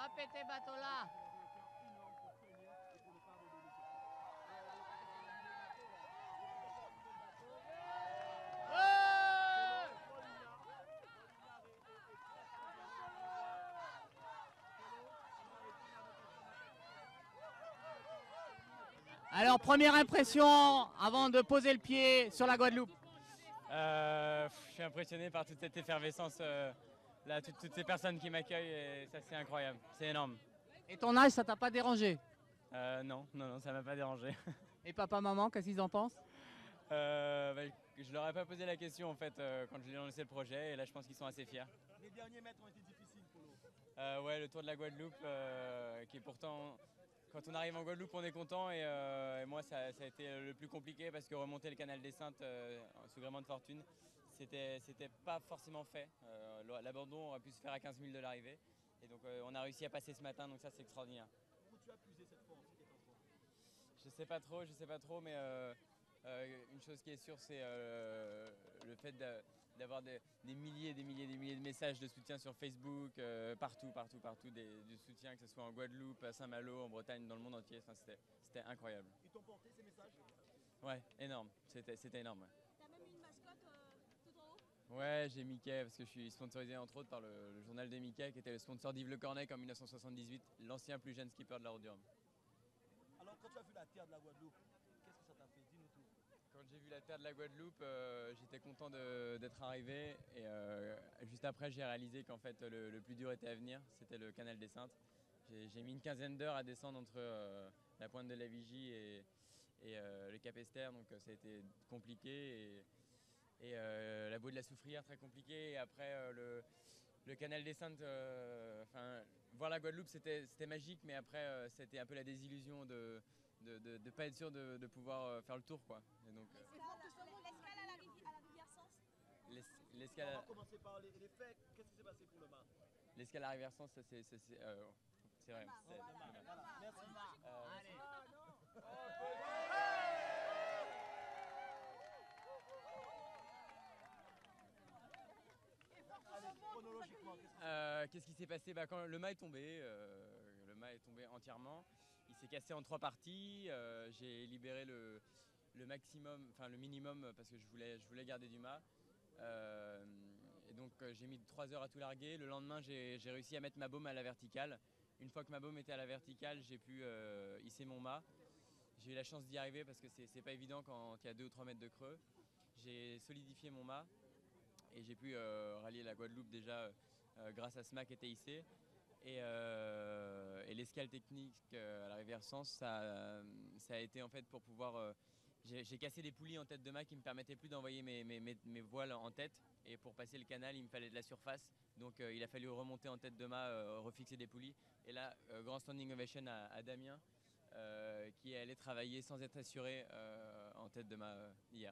Tapez tes bateaux là. Alors, première impression avant de poser le pied sur la Guadeloupe. Je suis impressionné par toute cette effervescence, là, toutes ces personnes qui m'accueillent, et ça c'est incroyable, c'est énorme. Et ton âge, ça t'a pas dérangé? Non, ça m'a pas dérangé. Et papa, maman, qu'est-ce qu'ils en pensent? Je leur ai pas posé la question en fait quand je leur ai lancé le projet, et là je pense qu'ils sont assez fiers. Les derniers mètres ont été difficiles pour nous. Ouais, le tour de la Guadeloupe, qui est pourtant, quand on arrive en Guadeloupe, on est content, et moi ça a été le plus compliqué parce que remonter le canal des Saintes sous gréement de fortune, c'était pas forcément fait. L'abandon aurait pu se faire à 15 000 de l'arrivée, et donc on a réussi à passer ce matin, donc ça c'est extraordinaire. Où tu as puisé cette force qui est en toi? Je sais pas trop, mais une chose qui est sûre, c'est le fait d'avoir des milliers et des milliers de messages de soutien sur Facebook, partout, du soutien, que ce soit en Guadeloupe, à Saint-Malo, en Bretagne, dans le monde entier. Enfin, c'était incroyable. Ils t'ont porté ces messages? Ouais, énorme. C'était énorme. Ouais. T'as même une mascotte tout en haut? Ouais, j'ai Mickey, parce que je suis sponsorisé entre autres par le journal des Mickey, qui était le sponsor d'Yves Le Cornec en 1978, l'ancien plus jeune skipper de la Route du Rhum. Alors, quand tu as vu la terre de la Guadeloupe, qu'est-ce que ça t'a fait? Dis-nous tout. Quand j'ai vu la terre de la Guadeloupe, j'étais content d'être arrivé, et juste après j'ai réalisé qu'en fait le plus dur était à venir, c'était le canal des Saintes. J'ai mis une quinzaine d'heures à descendre entre la pointe de la Vigie et le Cap Esther, donc ça a été compliqué, et la bouée de la Soufrière très compliqué, et après le canal des Saintes, voir la Guadeloupe c'était magique, mais après c'était un peu la désillusion de ne pas être sûr de pouvoir faire le tour, quoi. Et donc, L'escale à la rivière Sens? l'escale On va commencer par les faits. Qu'est-ce qui s'est passé pour le mât? l'escale à Rivière Sens, ça c'est vrai. Voilà. Merci. Allez, chronologiquement, Qu'est-ce qui s'est passé? Quand le mât est tombé, entièrement. Il s'est cassé en 3 parties. J'ai libéré le maximum, enfin le minimum, parce que je voulais garder du mât. Et donc j'ai mis 3 heures à tout larguer. Le lendemain, j'ai réussi à mettre ma baume à la verticale. Une fois que ma baume était à la verticale, j'ai pu hisser mon mât. J'ai eu la chance d'y arriver parce que c'est pas évident quand il y a 2 ou 3 mètres de creux. J'ai solidifié mon mât et j'ai pu rallier la Guadeloupe déjà grâce à ce mât qui était hissé. Et l'escale technique à la rivière Sens, ça a été en fait pour pouvoir... j'ai cassé des poulies en tête de mât qui me permettaient plus d'envoyer mes voiles en tête. Et pour passer le canal, il me fallait de la surface. Donc il a fallu remonter en tête de mât, refixer des poulies. Et là, grand standing ovation à Damien, qui est allé travailler sans être assuré en tête de mât hier.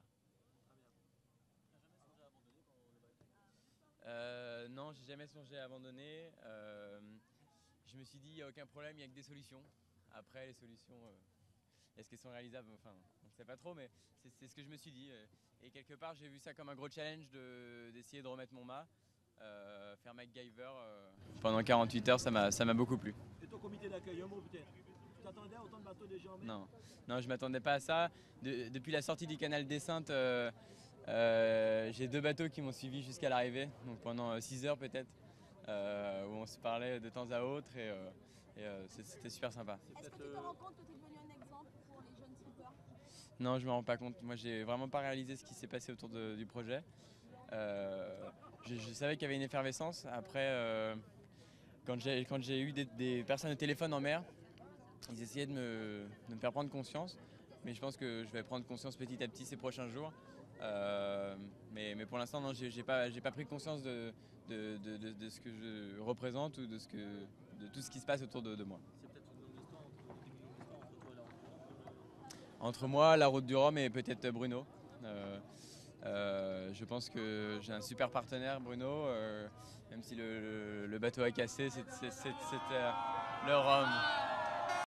Non, j'ai jamais songé à abandonner. Je me suis dit, il n'y a aucun problème, il n'y a que des solutions. Après, les solutions, est-ce qu'elles sont réalisables? Enfin, on ne sait pas trop, mais c'est ce que je me suis dit. Et quelque part, j'ai vu ça comme un gros challenge d'essayer de remettre mon mât. Faire MacGyver pendant 48 heures, ça m'a beaucoup plu. Et ton comité d'accueil, un mot peut-être? Tu t'attendais à autant de bateaux déjà en mer? Non, je m'attendais pas à ça. Depuis la sortie du canal des Saintes, j'ai 2 bateaux qui m'ont suivi jusqu'à l'arrivée, donc pendant 6 heures peut-être, où on se parlait de temps à autre, et c'était super sympa. Est-ce que tu te rends compte que tu es devenu un exemple pour les jeunes skippers? Non, je me rends pas compte. Moi, j'ai vraiment pas réalisé ce qui s'est passé autour du projet. Je savais qu'il y avait une effervescence. Après, quand j'ai eu des personnes au téléphone en mer, ils essayaient de me faire prendre conscience. Mais je pense que je vais prendre conscience petit à petit ces prochains jours. Mais pour l'instant, non, j'ai pas pris conscience de ce que je représente ou de tout ce qui se passe autour de moi. C'est peut-être une longue histoire entre toi et la route. Entre moi, la Route du Rhum et peut-être Bruno. Je pense que j'ai un super partenaire, Bruno, même si le bateau a cassé, c'était le Rhum.